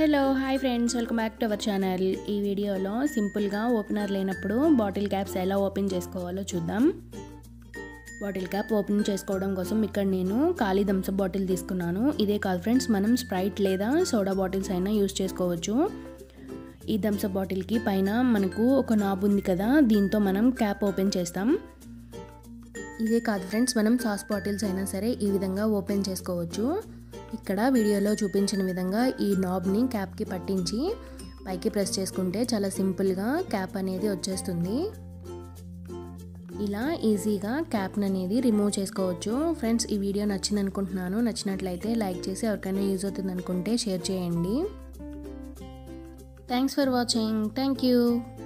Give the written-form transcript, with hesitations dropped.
Hello hi friends, welcome back to our channel. ఈ వీడియోలో సింపుల్గా ఓపెనర్ లేనప్పుడు బాటిల్ క్యాప్స్ ఎలా ఓపెన్ చేసుకోవాలో చూద్దాం. బాటిల్ క్యాప్ ఓపెన్ చేసుకోవడం కోసం ఇక్కడ నేను ఖాళీ థమ్సప్ బాటిల్ తీసుకున్నాను. ఇదే కాదు ఫ్రెండ్స్, మనం స్ప్రైట్ లేదా సోడా బాటిల్స్ అయినా యూస్ చేసుకోవచ్చు. ఈ థమ్సప్ బాటిల్కి పైన మనకు ఒక నాబ్ ఉంది కదా, దీంతో మనం క్యాప్ ఓపెన్ చేస్తాం. ఇదే కాదు ఫ్రెండ్స్, మనం సాస్ బాటిల్స్ అయినా సరే ఈ విధంగా ఓపెన్ చేసుకోవచ్చు. ఇక్కడ వీడియోలో చూపించిన విధంగా ఈ నాబ్ని క్యాప్కి పట్టించి పైకి ప్రెస్ చేసుకుంటే చాలా సింపుల్గా క్యాప్ అనేది వచ్చేస్తుంది. ఇలా ఈజీగా క్యాప్ని అనేది రిమూవ్ చేసుకోవచ్చు. ఫ్రెండ్స్, ఈ వీడియో నచ్చింది అనుకుంటున్నాను. నచ్చినట్లయితే లైక్ చేసి ఎవరికైనా యూజ్ అవుతుంది అనుకుంటే షేర్ చేయండి. Thanks for watching. Thank you.